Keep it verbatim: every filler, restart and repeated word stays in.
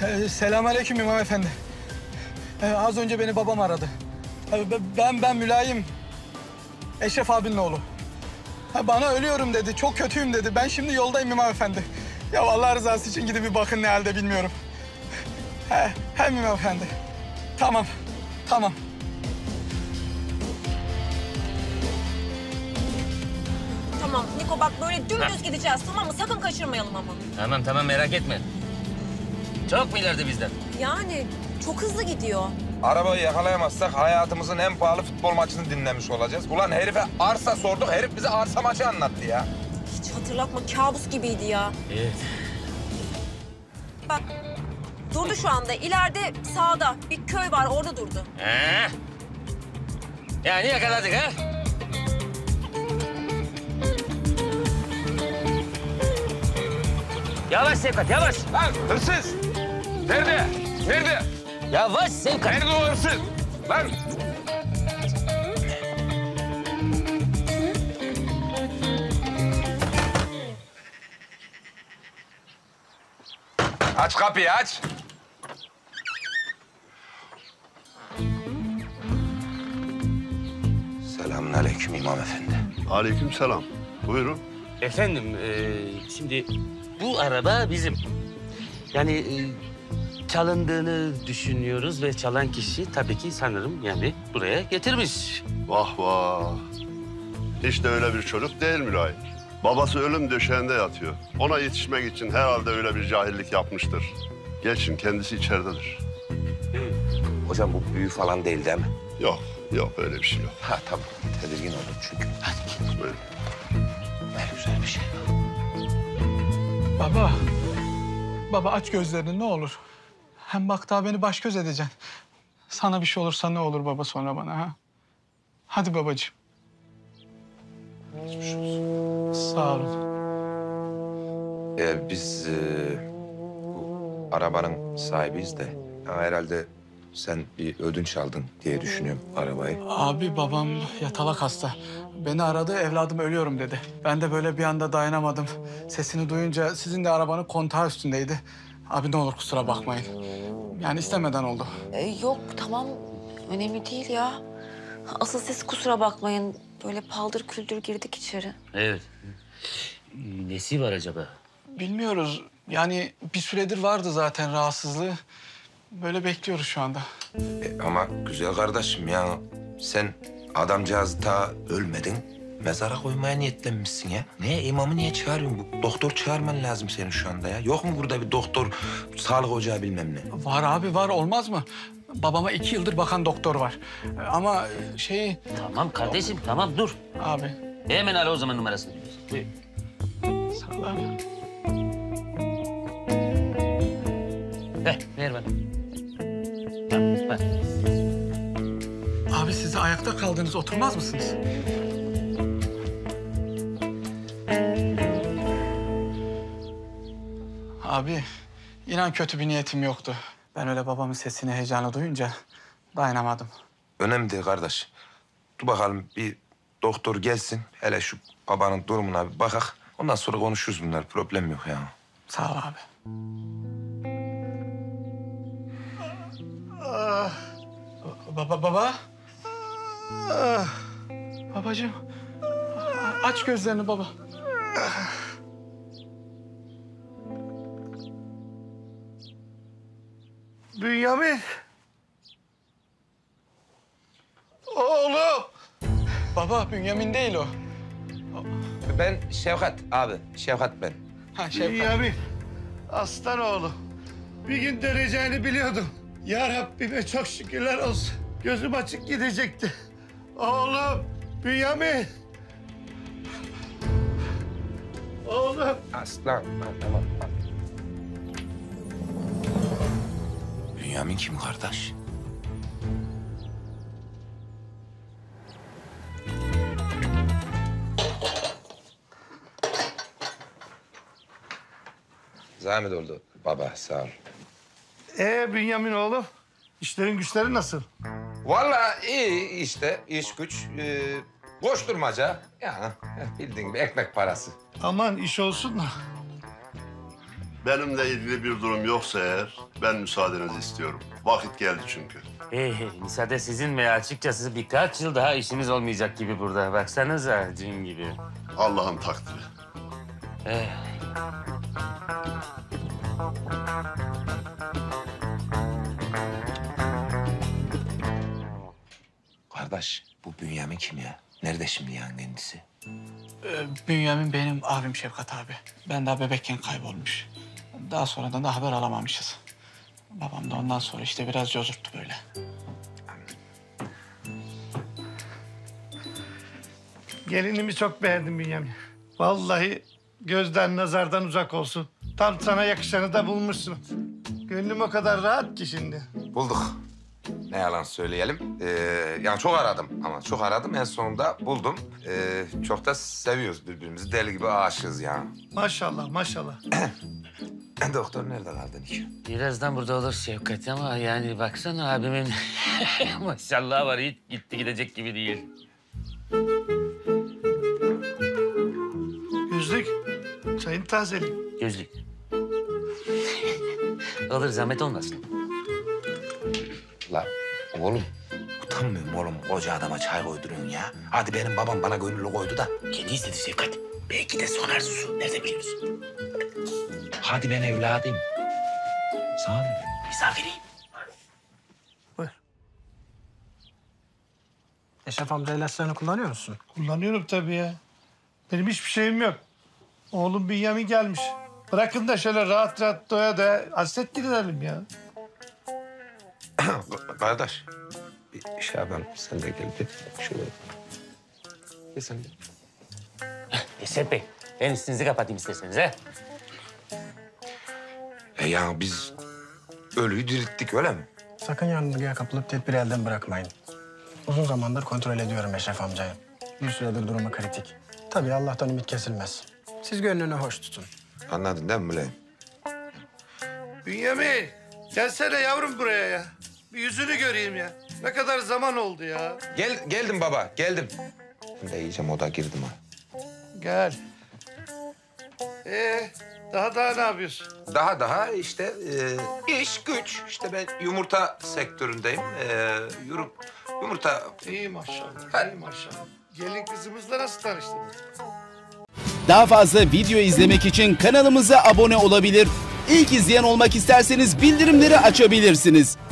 Se Selamünaleyküm İmam Efendi. Ee, az önce beni babam aradı. Ee, ben ben Mülayim. Eşref abinin oğlu. Ha, bana ölüyorum dedi, çok kötüyüm dedi. Ben şimdi yoldayım İmam Efendi. Ya Allah rızası için gidip bir bakın ne halde bilmiyorum. He, hem İmam Efendi. Tamam, tamam. Tamam Niko bak böyle dümdüz gideceğiz tamam mı? Sakın kaçırmayalım ama. Tamam tamam merak etme. Çok mu ileride bizden? Yani çok hızlı gidiyor. Arabayı yakalayamazsak hayatımızın en pahalı futbol maçını dinlemiş olacağız. Ulan herife arsa sorduk, herif bize arsa maçı anlattı ya. Hiç hatırlatma kabus gibiydi ya. Evet. Bak durdu şu anda. İleride sağda bir köy var orada durdu. Ha? Yani yakaladık ha? Yavaş Sevkat, yavaş. Lan hırsız! Nerede? Nerede? Yavaş Sevkat. Nerede o hırsız? Lan! Aç kapıyı, aç. Selamünaleyküm İmam Efendi. Aleykümselam. Buyurun. Efendim, e, şimdi bu araba bizim. Yani e, çalındığını düşünüyoruz ve çalan kişi tabii ki sanırım yani buraya getirmiş. Vah vah. Hiç de öyle bir çocuk değil Mülayim. Babası ölüm döşeğinde yatıyor. Ona yetişmek için herhalde öyle bir cahillik yapmıştır. Geçin, kendisi içeridedir. Hocam bu büyü falan değil değil mi? Yok, yok öyle bir şey yok. Ha tamam. Tedirgin oldum çünkü. Hadi. Buyurun. Ne güzel bir şey. Baba, baba aç gözlerini ne olur. Hem bak daha beni baş göz edeceksin. Sana bir şey olursa ne olur baba sonra bana ha? Hadi babacığım. Sağ olun. Ee, biz e, bu arabanın sahibiyiz de ya herhalde sen bir ödünç aldın diye düşünüyorum arabayı. Abi babam yatalak hasta. Beni aradı, evladım ölüyorum dedi. Ben de böyle bir anda dayanamadım. Sesini duyunca sizin de arabanın kontağı üstündeydi. Abi ne olur kusura bakmayın. Yani istemeden oldu. Ee, yok tamam önemli değil ya. Asıl siz kusura bakmayın. Böyle paldır küldür girdik içeri. Evet. Nesi var acaba? Bilmiyoruz. Yani bir süredir vardı zaten rahatsızlığı. Böyle bekliyoruz şu anda. E, ama güzel kardeşim ya sen adamcağız ta ölmedin. Mezara koymaya niyetlenmişsin ya. Niye imamı niye çağırıyorsun? Bu doktor çağırman lazım senin şu anda ya. Yok mu burada bir doktor, sağlık ocağı bilmem ne? Var abi var olmaz mı? Babama iki yıldır bakan doktor var. Ama şey Tamam kardeşim, tamam dur. abi. Hemen ara o zaman numarasını. Buyur. Sağ ol abi. Ver, ver bana. Tamam, ver. Abi siz de ayakta kaldınız oturmaz mısınız? Abi inan kötü bir niyetim yoktu. Ben öyle babamın sesini heyecanla duyunca dayanamadım. Önemli değil kardeş. Dur bakalım bir doktor gelsin. Hele şu babanın durumuna bir bakak. Ondan sonra konuşuruz bunlar. Problem yok ya. Sağ ol abi. Ah. Baba baba. Ah. Babacığım. Aç gözlerini baba. Bünyamin. Oğlum. Baba Bünyamin değil o. Ben Şevkat abi. Şevkat ben. Ha Şevkat. Bünyamin. Aslan oğlum. Bir gün döneceğini biliyordum. Ya Rabbime çok şükürler olsun. Gözüm açık gidecekti. Oğlum. Bünyamin. Oğlum. Aslan. Tamam. Bünyamin kim kardeş? Zahmet oldu baba sağ ol. Ee Bünyamin oğlum. İşlerin güçlerin nasıl? Vallahi iyi işte iş güç. Ee, koşturmaca. Ya bildiğin gibi ekmek parası. Aman iş olsun da. Benimle ilgili bir durum yoksa eğer ben müsaadenizi istiyorum. Vakit geldi çünkü. Hey, hey, müsaade sizin ve açıkçası birkaç yıl daha işimiz olmayacak gibi burada. Baksanıza cin gibi. Allah'ın takdiri. Eh. Kardeş bu Bünyamin kim ya? Nerede şimdi yani kendisi? Ee, Bünyamin benim abim Şefkat abi. Ben daha bebekken kaybolmuş. Daha sonradan da haber alamamışız. Babam da ondan sonra işte biraz cozurttu böyle. Gelinimi çok beğendim Bünyamin. Vallahi gözden nazardan uzak olsun. Tam sana yakışanı da bulmuşsun. Gönlüm o kadar rahat ki şimdi. Bulduk. Ne yalan söyleyelim. Ee, yani çok aradım ama çok aradım. En sonunda buldum. Ee, çok da seviyoruz birbirimizi. Deli gibi aşığız yani. Maşallah maşallah. Doktor nerede kaldı Nikah? Birazdan burada olur Şevkat ama yani baksana abimin maşallah var hiç gitti gidecek gibi değil. Gözlük. Çayın tazeli. Gözlük. Olur zahmet olmasın. La oğlum utanmıyor musun oğlum? Koca adama çay koyduruyorsun ya. Hadi benim babam bana gönüllü koydu da. Kendi istedi Şefkat. Belki de son arzusu. Nerede biliyorsun? Hadi ben evladıyım. Sağ ol. Misafiriyim. Buyur. Eşref amca ilaçlarını kullanıyor musun? Kullanıyorum tabii ya. Benim hiçbir şeyim yok. Oğlum Bünyamin gelmiş. Bırakın da şöyle rahat rahat doya da hasret giderelim ya. Kardeş. Bir şey yapalım. Sen de gel bir. Şöyle. Gel sen de. Eşref Bey ben üstünüzü kapatayım isterseniz ha. E yani biz ölüyü dirilttik öyle mi? Sakın yanılgıya kapılıp tedbiri elden bırakmayın. Uzun zamandır kontrol ediyorum Eşref amcayı. Bir süredir durumu kritik. Tabii Allah'tan ümit kesilmez. Siz gönlünü hoş tutun. Anladın değil mi Mülayim? Bünyamin gelsene yavrum buraya ya. Bir yüzünü göreyim ya. Ne kadar zaman oldu ya. Gel, geldim baba, geldim. Ben de iyice moda girdim ha. Gel. Ee, daha daha ne yapıyorsun? Daha daha işte e, iş güç. İşte ben yumurta sektöründeyim. E, yum, yumurta... İyi maşallah, Ha. iyi maşallah. Gelin kızımızla nasıl tanıştınız? Daha fazla video izlemek için kanalımıza abone olabilir. İlk izleyen olmak isterseniz bildirimleri açabilirsiniz.